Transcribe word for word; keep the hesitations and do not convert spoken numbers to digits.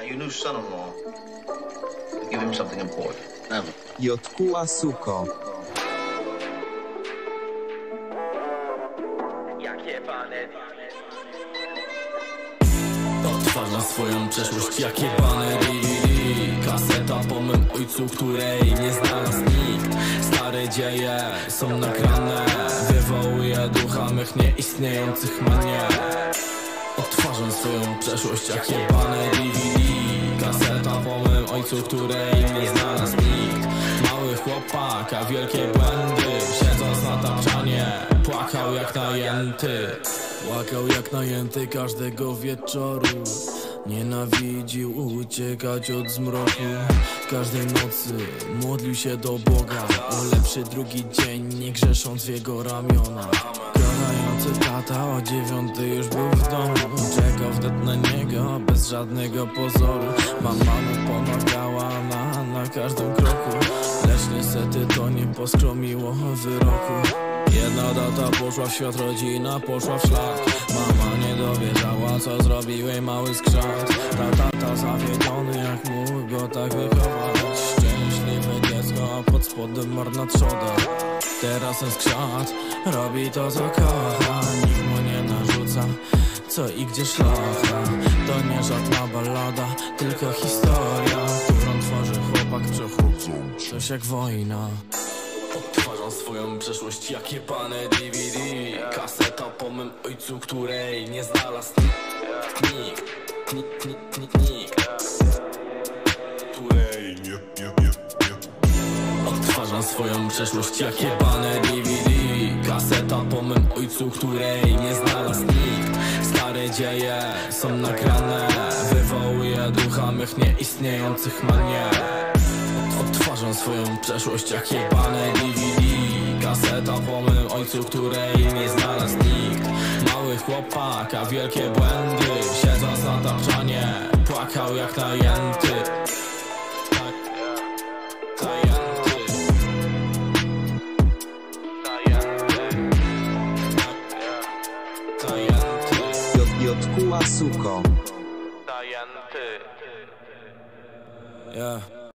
your new son-in-law, give him something important. Never. Jotkuła suko. Odtwarza swoją przeszłość jak jebane D V D. Kaseta po mym ojcu, której nie znalazł nikt. Stare dzieje są nagrane, wywołuje ducha mych nieistniejących manier. Odtwarzam swoją przeszłość jak jebane D V D. Kaseta po mym ojcu, której nie znalazł nikt. Mały chłopak, a wielkie błędy. Siedząc na tapczanie, płakał jak najęty. Płakał jak najęty każdego wieczoru. Nienawidził uciekać od zmroku. Każdej nocy modlił się do Boga o lepszy drugi dzień, nie grzesząc w jego ramiona. Kochający tata o dziewiąty już był w domu. Czekał wnet na niego bez żadnego pozoru. Mama mu pomagała na, na każdym kroku, lecz niestety to nie poskromiło wyroku. Jedna data poszła w świat, rodzina poszła w szlak. Mama nie dowierzała, co zrobił jej mały skrzat. Ta tata zawiedziony, jak mógł go tak wychować. Szczęśliwe dziecko, a pod spodem marna trzoda. Teraz ten skrzat robi to, co kocha. Nikt mu nie narzuca, co i gdzie szlacha. To nie żadna ballada, tylko historia, którą tworzy chłopak przechodząc. Coś jak wojna. Odtwarzam swoją przeszłość jak jebane D V D. Kaseta po mym ojcu, której nie znalazł nikt. Nikt, nikt, nikt, nikt. Której nie, nie, nie, nie. Odtwarzam swoją przeszłość jak jebane D V D. Kaseta po mym ojcu, której nie znalazł nikt. Stare dzieje są nagrane, wywołuje ducha mych nieistniejących manier. Odtwarzam swoją przeszłość jak jebane D V D. Kaseta po mym ojcu, której nie znalazł nikt. Mały chłopak, a wielkie błędy. Siedząc na tapczanie, płakał jak najęty. Zajęty. Zajęty. Jotkuła suko. Zajęty. Yeah.